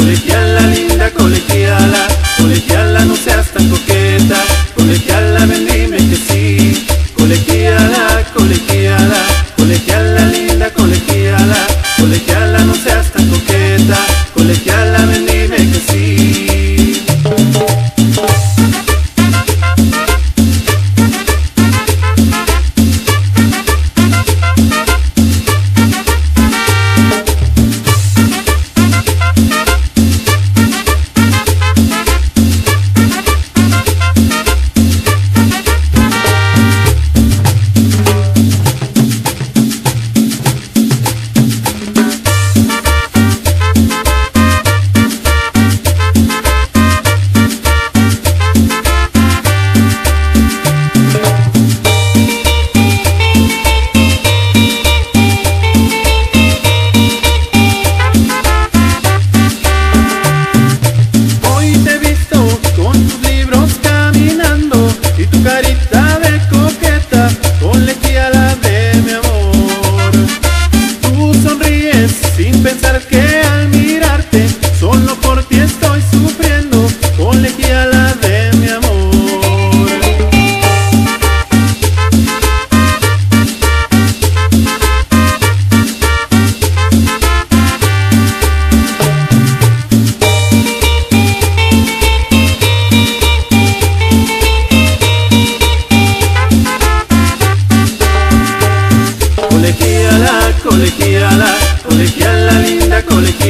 colegiala linda, colegiala, colegiala no seas tan coqueta, colegiala ven dime que sí, colegiala, colegiala, colegiala linda, colegiala, colegiala no seas tan coqueta, colegiala ven dime que sí. Carita de coqueta, colegiala de mi amor. Tú sonríes sin pensar que al mirarte solo por ti estoy sufriendo, colegiala de mi amor. Colegiala, colegiala linda, colegiala.